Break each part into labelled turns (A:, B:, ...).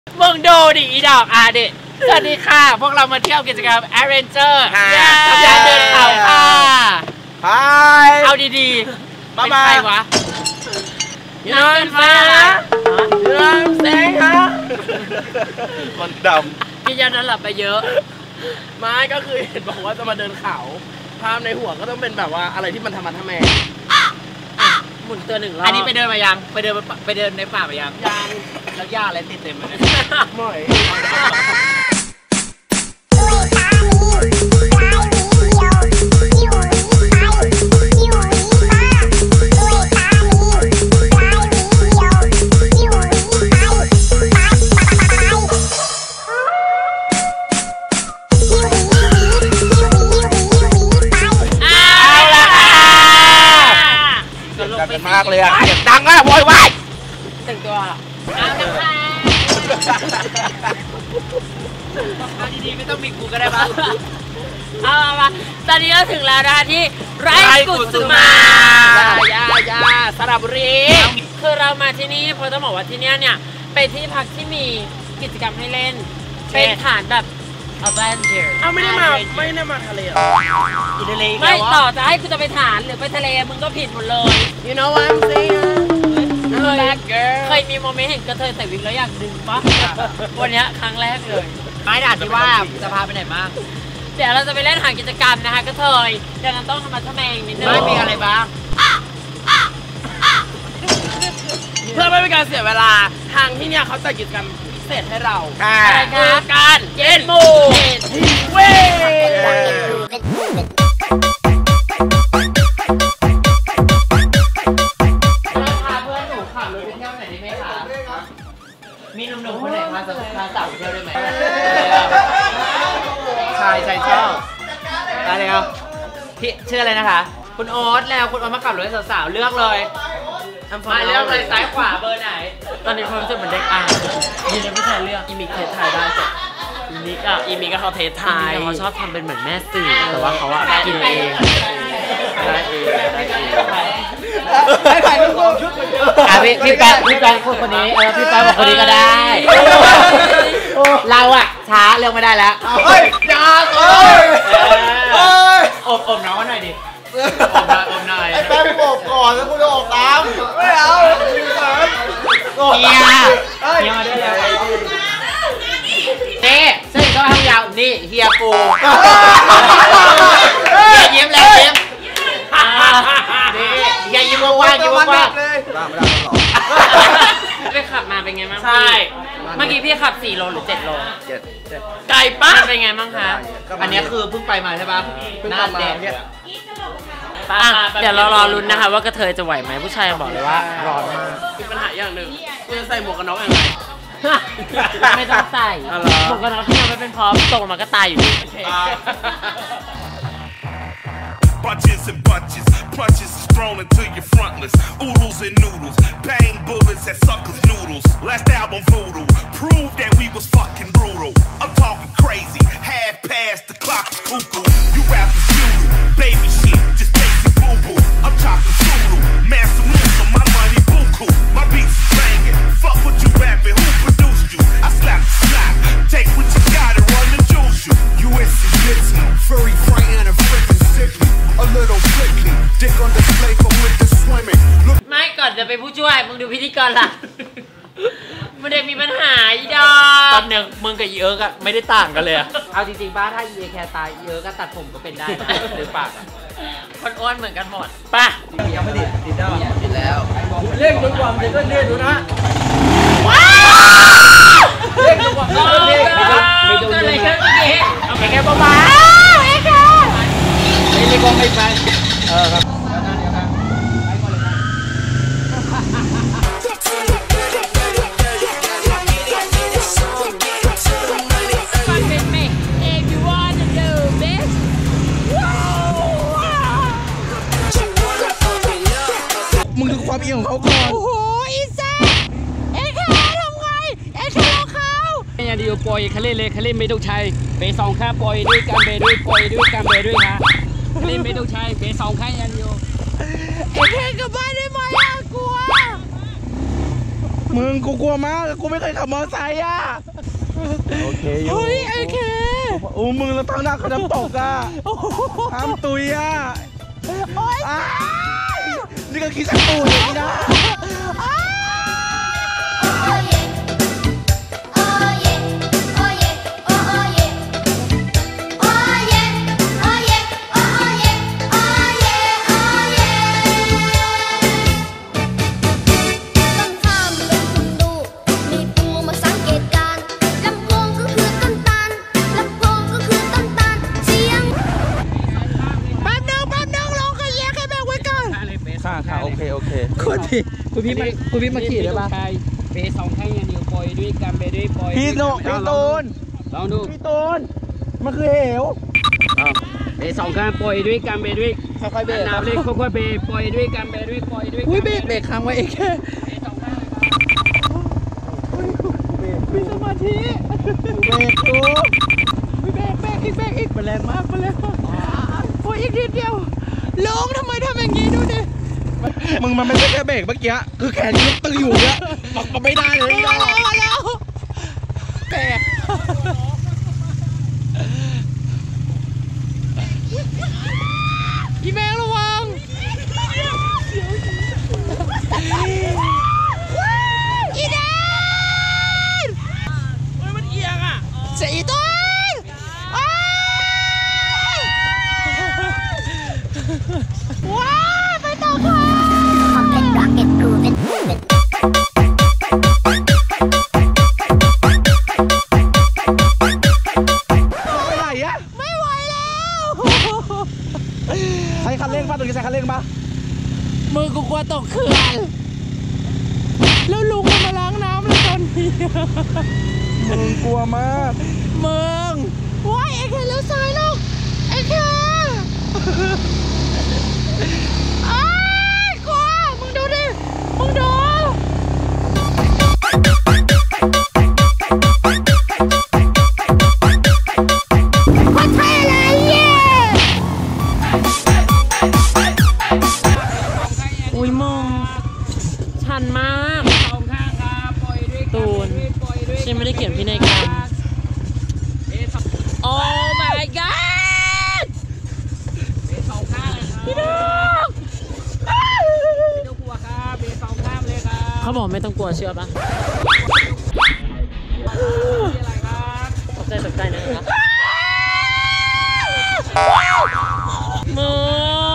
A: มึงดูดิอีดอกเด็กสวัสดีค่ะพวกเรามาเที่ยวกิจกรรม Adventure กับการเดินเขาค่ะเอาดีๆเป็นใครวะน้องฟ้าน้องแสงฮะ
B: คนดำ
A: พี่ยันนั้นหลับไปเยอะ
B: ไม่ก็คือเห็นบอกว่าจะมาเดินเขาภาพในหัวก็ต้องเป็นแบบว่าอะไรที่มันทำมันทำแมง
A: หมุนตัวหนึ่งรอบอันนี้ไปเดินมายังไปเดินในป่ามายังแล้วหญ้าอะไรติดเต็มเลย
B: ไม่มากเลยอ่ะเสียงดังอ่ะโวยวาย
A: แต่งตัวเอาจังค่ะเอาดีๆไม่ต้องมีกูก็ได้ปะเอามาตอนนี้ก็ถึงแล้วนะคะที่ไร่กุสุมายาสระบุรีคือเรามาที่นี่เพราะต้องบอกว่าที่นี่เนี่ยเป็นที่พักที่มีกิจกรรมให้เล่นเป็นฐานแบบAdventure
B: ไม่ได้มาทะเล
A: อีทะเลไม่ต่อจะให้กูจะไปฐานหรือไปทะเลมึงก็ผิดหมดเลย
B: You know what I'm saying
A: เคยมีโมเมนต์เห็นกระเทยใส่วิกแล้วอยากดึงปะวันนี้ครั้งแรกเลยไม่ด่าที่ว่าจะพาไปไหนบ้างเดี๋ยวเราจะไปเล่นหากิจกรรมนะคะกระเทยเดี๋ยวเราต้องทำมาทำแมงนิดนึงไม่มีอะไรบ้าง
B: เพื่อไม่เป็นการเสียเวลาทางที่เนี่ยเขาจัดกิจกรรมพิเศษให้เรา
A: คือการเย็นหมู
B: เว้
A: มีหนุ่มๆคนไหนพาสาวเที่ยวได้ไหม
B: ชายชอบ
A: อะไรครับพี่ชื่ออะไรนะคะคุณโอ๊ตแล้วคุณโอ๊ตมาขับรถให้สาวๆเลือกเลยมาเลือกเลยซ้ายขวาเบอร์ไหนตอนนี้ความรู้สึกเหมือนเด็กยืนไม่ใช่เลือกอีมิกเทสไทยได้จ้ะอีมิกก็เขาเทสไทยเขาชอบทำเป็นเหมือนแม่สื่อแต่ว่าเขากินเองได้เอง
B: ถ่ายรูปชุดมันเยอะ
A: พี่แป๊ะคนนี้พี่แป๊ะบอกคนนี้ก็ได้เราช้าเลือกไม่ได้แล้ว
B: เฮ้ยอย่า
A: อบน้องหน่อยดิอบหน่อย
B: ไอ้แป๊บอบก่อนแล้วกูจะอบตามไม่เอา
A: เฮียมาด้วยแล้วนี่ซึ่งก็ทำยาวนี่เฮียกูเฮียยิ้มแล้วยิ้มนี่เฮียยิ้มว่างไปขับมาเป็นไงบ้างใช่เมื่อกี้พี่ขับ4 โลหรือ7 โลไกลป้าเป็นไงบ้างคะอันนี้คือเพิ่งไปมาใช่ปะหน้าแดงเดี๋ยวเรารอลุ้นนะคะว่ากระเทยจะไหวไหมผู้ชายบอกเลยว่าร้อนมาก
B: มีปัญหาอย่างหนึ่งกูจะใส่หมวกกันน็อกยังไง
A: ไม่ต้องใส่หมวกกันน็อกที่ยังไม่เป็นพร้อมตกมาก็ตายอยู่ดี
C: Bunches and bunches, punches is thrown into your frontlets. Oodles and noodles, bang bullets at suckers' noodles. Last album voodoo, proved that we was fucking brutal. I'm talking crazy, half past the clock is cuckoo. You rappers doodle, baby shit, just basic boo boo. I'm talking doodle, master moves on my money buku. My beats is banging, fuck what you rapping, who produced you? I slap the slap, take what you got and run the juice you. USC hits me, furry frightened and freaking sickly.A little quickly, dick on display for with the swimming.
A: ไม่ก่อนจะไปผู้ช่วยมึงดูพิธีกรล่ะมันเด็กมีปัญหาอีดอตอนหนึ่งมึงกับอีเอิร์กไม่ได้ต่างกันเลยเอาจริงๆป้าถ้าอีแคร์ตายอีเอิร์กก็ตัดผมก็เป็นได้หรือปากคนอ้วนเหมือนกันหมดป่ะ
B: ยังไม่ติดได้ติดแล้ว
A: เล่นดูความเด็กก็เล่นดูนะเล่นดูความเด็กไม่โดนเลยครับเมื่อกี้เอาไปแค่เบาๆเรียกว่าไม่ไปครับ
B: มึงดูความเอียงของเขาก่อน
D: โอ้โหอีแซ่เอ็กแคร์ทำไงเอ็กแคร์เขา
E: เนี่ยเดียวปล่อยเขาเล่นเลยเขาเล่นไม่ต้องใช้เบสองค่าปล่อยด้วยการเบด้วยปล่อยด้วยการเบด้วยค่ะเล่นไม่ต้องใช้เบสองค่ายันอยู่
D: เอ็กแคร์กลับบ้านได้ไหมกลัว
B: มึงกูกลัวมากกูไม่เคยขับมอเตอร์ไซค์อ่ะโอเคเฮ้ยไอ้เคโอ้มึงแล้วตอนหน้าเขาน้ำตกอ่ะห้ามตุยอ่ะนี่ก็คิดสักตูนอย่างนี้นะค่ะโอเคคุณพี่มาขี่ได้ปะ
E: เบส2ข้างอย่างเดียวปล่อยด้วยกันเบด้วยปล่อย
B: พี่ตูน
E: ลองดู
B: พี่ตูนมันคือเหว
E: เบ2ข้างปล่อยด้วยกันเบด้วย
B: ค่อยๆเบรก
E: น้ำเล็กค่อยๆเบปล่อยด้วยกันเบด้วยปล่อยด้วย
B: อุ้ยเบรกค้างไว้เองแค่มีสมาธิเบรกตูเบรกอีกมันแรงมากโอ้ยอีกนิดเดียวลงทำไมทำอย่างนี้ดูดิมึงมันไม่ใช่แค่เบรกเมื่อกี้คือแขนลุกตึงอยู่เนี่ยบอกไม่ได้เลยมาแล้วแตกอีแมงระวังอีแดนมันเอียงอ่ะเสียต้นว้าไปต่อค่ะไม่ไหวแล้วใช้คันเร่งป่ะตรงนี้ใช้คันเร่งป่ะมือกูกลัวตกเขื่อนแล้วลุงมาล้างน้ำเลยตอนนี้มึงกลัวมากมึงว้ายไอ้แค่เลี้ยวซ้ายลูกไอ้แค่กลัวมึงดูดิมึงดูว่าใช่อะไรเย่อุ้ยมึงชันมากตูนฉันไม่ได้เขียนพินัยกรรมโอ้ my god พี่น้องไม่ต้องกลัวครับเบส2ข้ามเลยครับเขาบอกไม่ต้องกลัวเชื่อปะตกใจนะครับมึง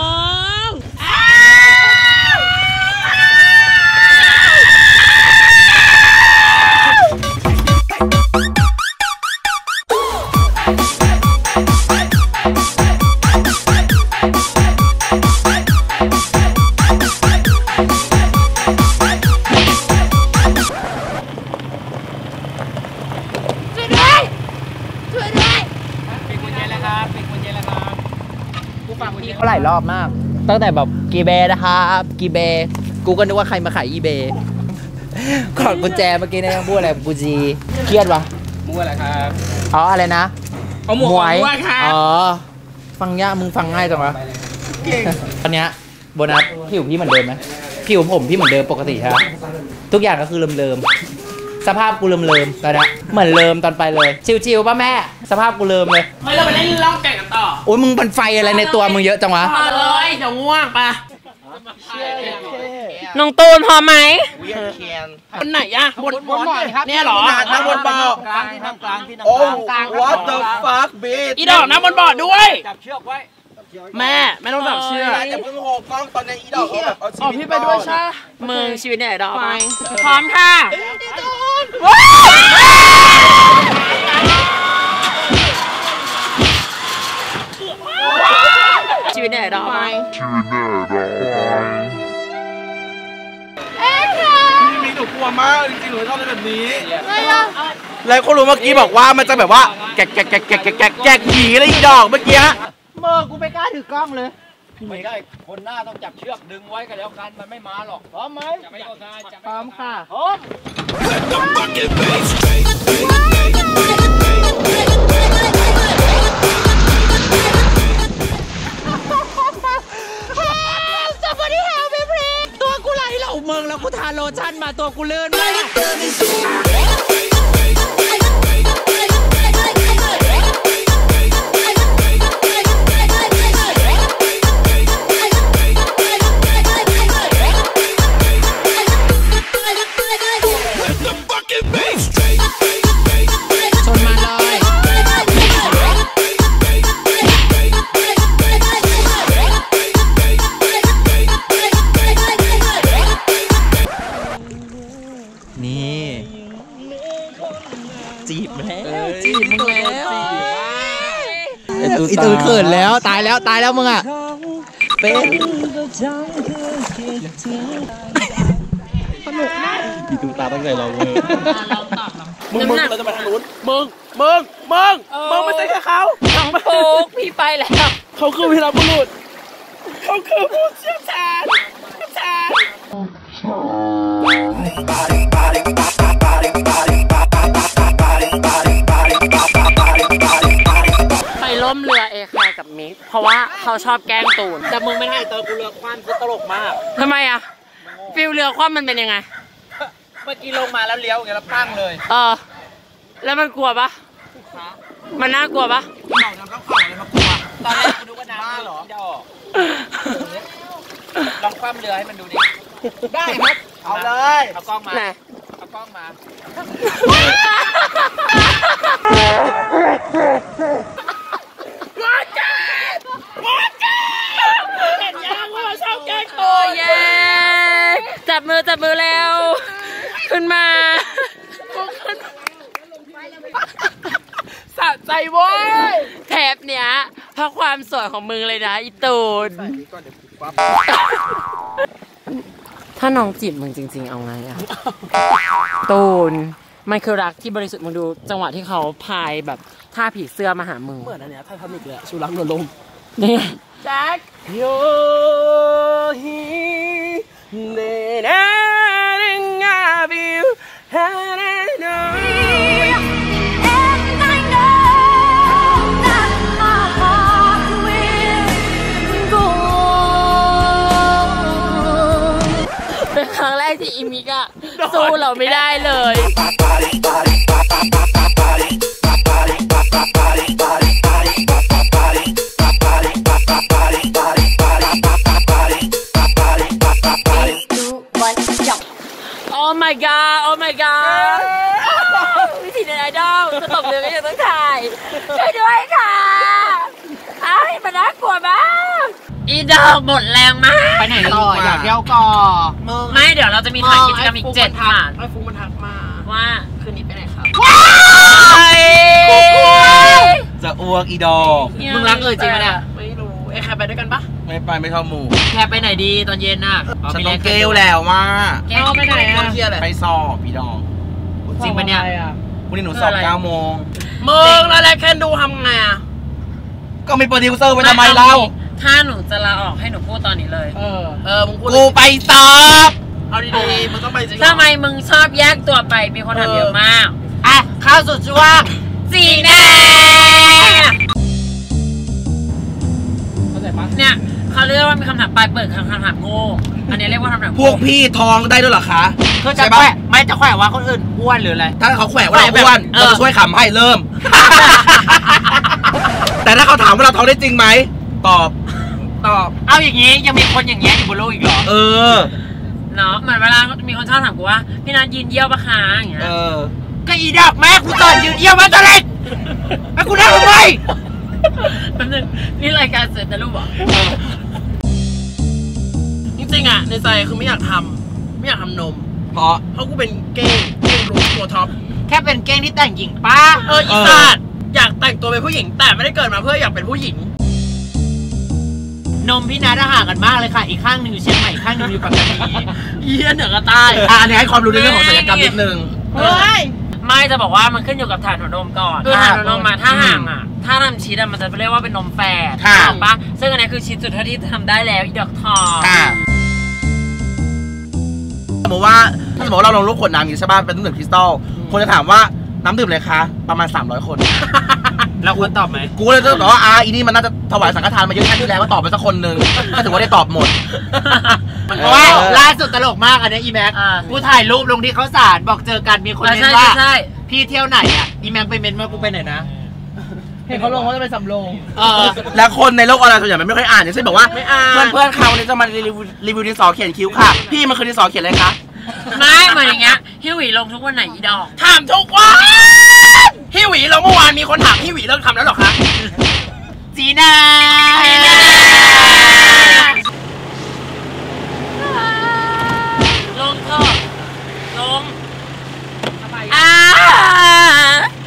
B: หลายรอบมากตั้งแต่แบบกีเบนะครับกีเบกูก็นึกว่าใครมาขายอีเบกอดกุญแจเมื่อกี้เนี่ยพูดอะไรกูจีเครียดวะมั่วอะไรครับอ๋ออะไรนะเอาหมวยอ๋อฟังยากมึงฟังง่ายจังวะตอนเนี้ยโบนัสผิวพี่เหมือนเดิมไหมผิวผมพี่เหมือนเดิมปกติครับทุกอย่างก็คือเลิมสภาพกูเลิมตอนนี้เหมือนเลิมตอนไปเลยชิวๆป่ะแม่สภาพกูเลิมเลยไม่เราไปเล่นล่องแก่งกันต่อโอ้ยมึงบันไฟอะไรในตัวมึงเยอะจังวะมาเลยเดี๋ยวง่วงปะน้องตูนพอไหมบนไหนอะบนครับเนี่ยหรอนั่งบนบอร์ดกลางที่นั่งกลาง
F: What the fuck bitch
B: อีดอกนั่งบนบอร์ดด้วยจับเชือกไว้แม่ไม่ต้องจับเชือก
F: แต่เพิ่งโหกล้องตอนนี้อีดอกเขาแบบเอาชีวิต
B: พี่ไปด้วยใช่มึงชีวิตเนี่ยดอกไปพร้อมค่ะชีวิตเนี่ยดอกไป
F: มีหนูกลัวมากจริงๆหนูชอบแบบนี้แล้วก็รู้เมื่อกี้บอกว่ามันจะแบบว่าแกะผีอะไรอีดอกเมื่อกี้
B: เมื่อกูไม่กล้าถือกล้องเลย
E: ไม่ได้คนหน้าต้องจับเชือกดึงไว้กันแล้วกันมันไม่มาหรอกพร้อมไหม
B: พร้อมค่ะ
E: พร้อม
B: ตัวกูไหลเหล่าเมืองแล้วกูทาโลชั่นมาตัวกูเลื่อนมากจีบแล้วจีบมึงแล้วอีตูนเขินแล้วตายแล้วมึงอ่ะเป็นอีตูตาตั้งใจเราเลย
F: มึงเราจะไปทางนู้นมึงไม่ใช่แค่เขา
A: น้องโป๊กพี่ไปแล้ว
F: เขาคือวีรบุรุษเขาคือผู้เชี่ยวชาญ
A: ไปล้มเรือเอแคร์กับมิกเพราะว่าเขาชอบแกล้งตูน
F: แต่มึงไม่ให้เตอกูเรือคว่ำคือตลกมาก
A: ทำไมอะฟิลเรือคว่ำมันเป็นยังไง
F: เมื่อกี้ลงมาแล้วเลี้ยวอย่างเงี้ยแล้วปั้งเลย
A: แล้วมันกลัวปะมันน่ากลัวปะ
F: เข่าน้ำต้องเข่าอะไรมากลัวตอนแรกกูนึกว่าน้ำเหรอจะออกลองคว่ำเรือให้มันดูดิได้ครับเอาเลยเอากล้องมา
A: ไหน
F: เอากล้องมาเห็นยังว่าชอบแกล้งตัว
A: เย้จับมือแล้วขึ้นมา
F: สะใจเว้ย
A: แถบเนี้ยเพราะความสวยของมึงเลยนะอีตูนถ้าน้องจีบมึงจริงๆเอาไงอะตูนมันคือรักที่บริสุทธิ์มึงดูจังหวะที่เขาพายแบบท่าผีเสื้อมาหามึง
F: เหมือนอันเนี้ยไททานิกเลยชูรักนวลลม
A: นี่
F: แจ็คโยฮีเนเนริงอาบิวฮานาโน
A: เป็นครั้งแรกที่อิมิกอะสู้เราไม่ได้เลย โอ้ my god โอ้ my god วิธีในไอดอลจะตกเรือก็ยังต้องถ่ายช่วยด้วยค่ะอ้าวมันน่ากลัวมากอีดอกหมดแรงมาก
B: ไปไหนต่ออยากเที่ยวก่อ
A: ไม่เดี๋ยวเราจะมีถ่ายกิจกรรมอีก7 ผ่าน
F: ไอ้ฟุกมันทักมา
A: ว่า
F: คืนนี้ไปไหนครับ
B: จะอ้วกอีดอก
A: มึงรักจริงปะเนี่ย
F: ไม่รู้ไอ้ใครไปด้วยกันปะ
B: ไม่ไปไม่เข้าหมู่
A: แคไปไหนดีตอนเย็นน่ะ
B: ฉันต้องเกลแล้วมา
A: แกไปไหนอ่ะ
F: เที่ยวอะไร
B: ไปสอบอีดอก
A: จริงปะเนี่ย
B: วันนี้หนูสอบ9 โมง
F: มึงแล้วแหละแค่ดูทำไงอ่ะ
B: ก็มีโปรดิวเซอร์ไปทำไมเรา
A: ถ้าหนูจะลาออกให้หนูพูดตอนนี้เลย
F: มึงพูด
B: กูไปสอบ
F: เอาดีๆมึงต้องไปจริง
A: ทำไมมึงชอบแยกตัวไปมีคนถามเยอะมาก
B: อ่ะเข้าสู่ช่วง
A: จีแน่เนี่ยเขาเรียกว่ามีคำถามปลายเปิดคำถามโง่อันนี้เรียกว่าคำถาม
B: พวกพี่ท้องได้ด้วยเหรอคะ
A: คือจะแขวะไม่จะแขวะว่าคนอื่นอ้วนหรืออะไร
B: ถ้าเขาแขวะว่าเราอ้วนเราจะช่วยขำให้เริ่ม แต่ถ้าเขาถามว่าเราท้องได้จริงไหมตอบ
A: เอาอย่างนี้ยังมีคนอย่างเงี้ยอยู่บนโลกอีกเหรอ
B: เออ
A: เนาะเหมือนเวลามีคนชอบถามกูว่าพี่นัทยืนเยี่ยวปะคะอย่างเงี้ย
B: ก็อีดอกแม่กูตอนยืนเยี่ยมมาตะเล็กแล้วกูนั่งทำไม
A: แป๊บนึงนี่รายการเสร็จแต่รูปเหรอ
F: จริงๆอ่ะในใจคือไม่อยากทำนม เพราะกูเป็นเก้งรู้ตัวท็อป
A: แค่เป็นเก้งที่แต่งหญิงป้า
F: อีสัตว์อยากแต่งตัวเป็นผู้หญิงแต่ไม่ได้เกิดมาเพื่ออยากเป็นผู้หญิง
A: นมพี่นัทห่างกันมากเลยค่ะอีกข้างหนึ่งอยู่เชียงใหม่อีกข้างหนึ่งอยู่ปัตตานี
F: เยี่ยเหนือกับใต้
B: อันนี้ให้ความรู้ในเรื่องของศัลยกรรมนิดนึง
F: เฮ้ย
A: ไม่จะบอกว่ามันขึ้นอยู่กับฐานหัวนมก่อนคือฐานหัวนมมาถ้าห่างอ่ะถ้าทำชีสมันจะเรียกว่าเป็นนมแฝดถูกปะซึ่งอันนี้คือชีสสุดเท่าที่ทำได้แล้วอีดอกทอง
B: สมมติว่าเราลงรูปขวดน้ำอยู่ใช่ป่ะเป็นน้ำดื่มคริสตัลคนจะถามว่าน้ำดื่มอะไรคะประมาณ300 คน
A: เราควรตอบไหม
B: กูเลยจะบอกว่าอีนี่มันน่าจะถวายสังฆทานมาเยอะแค่ที่แล้วก็ตอบไปสักคนนึงก็ถือว่าได้ตอบหมด
A: เพราะว่าล่าสุดตลกมากอันนี้อีแม็กกูถ่ายรูปลงที่เขาสารบอกเจอกันมีคนเม้นว่าพี่เที่ยวไหนอ่ะอีแม็กไปเม้นว่ากูไปไหนนะ
F: เห็นเขาลงว่าจะไปสำโรง
B: แล้วคนในโลกออนไลน์ส่วนใหญ่มันไม่ค่อยอ่านอย่างเช่นบอกว่าเพื่อนเขาเนี่ยจะมารีวิวดินสอเขียนคิ้วค่ะพี่มันคือดินสอเขียนอะไรคะ
A: ไม่เหมือนอย่างเงี้ยฮิวี่ลงทุกวันไหนอีดอก
F: ถามทุกวันฮิหวีเราเมื่อวานมีคนถามฮิหวีเลิกทำแล้วหรอคะ
A: จีน่าลงเถอะลง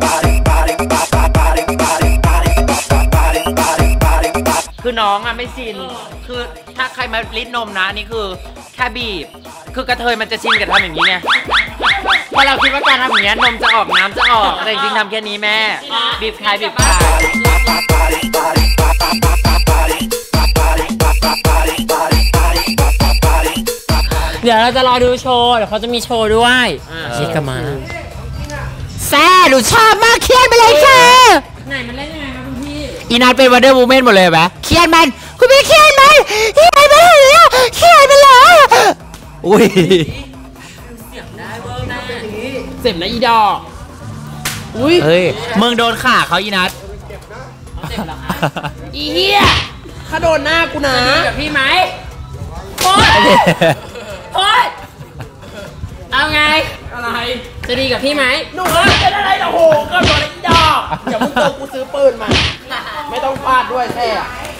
G: body, body.
A: องอ่ะไม่ชินคือถ้าใครมารีดนมนะนี่คือแค่บีบคือกระเทยมันจะชินกับทำอย่างนี้ไงพอเราคิดว่าการทำอย่างนี้นมจะออกน้ำจะออกแต่จริงๆทำแค่นี้แม่บีบคลายบีบคลาย
H: เดี๋ยวเราจะรอดูโชว์เดี๋ยวเขาจะมีโชว์ด้วยชิคกมาแซ่หนูชอบมากเครียดไปเลยค่ะไหนมันเล่นยังไงครับคุณพี่อีนัทเป็นวันเดอร์วูแมนหมดเลยไหมเครียดมันคุณพี่เครียดมันเครียดไปเลยเครียดไปเลยอุ้ยเจ็บนะอีดอกอุ้ยเฮ้ยมึงโดนขาเขาอีนัทอีเหี้ยถ้าโดนหน้ากูนะกับพี่ไหมโอ๊ยโอ๊ยเอาไงอะไรจะดีกับพี่ไหมหนูเป็นอะไรล่ะโหก็โดนไอ้ดอกเดี๋ยวมึงเจอกูซื้อปืนมาไม่ต้องฟาดด้วยแท้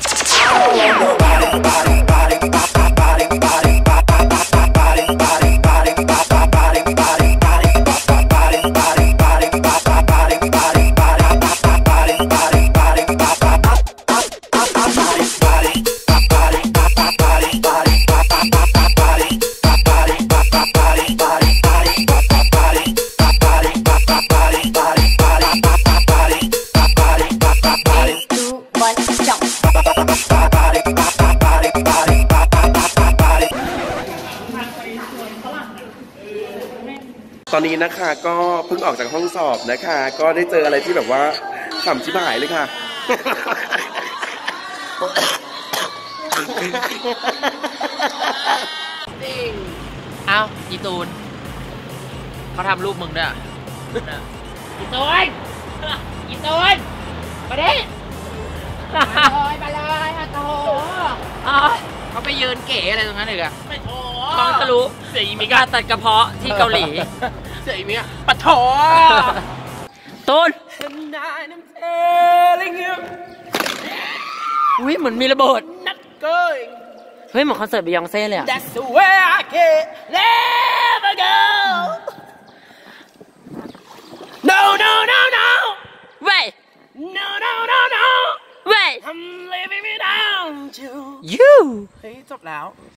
I: ตอนนี้นะคะก็เพิ่งออกจากห้องสอบนะคะก็ได้เจออะไรที่แบบว่าขำชิบหายเลยค่ะ
A: เอ้าอีตูนเขาทำรูปมึงด้วยอีตูนอีตูนมาดิมาเลยมาโตเขาไปยืนเก๋อะไรตรงนั้นอีกอะท้องทะลุเสียอีมิกาตัดกระเพาะที่เกาหลีเสียอีมิกาปะโถตูนอุ้ยเหมือนมีระเบิดนัดเกยเฮ้ยเหมือนคอนเสิร์ตบียองเซ่เลยอะ That's the way I can never go No no no no Wait No no no no Wait I'm leaving me down to you เฮ้ยจบแล้ว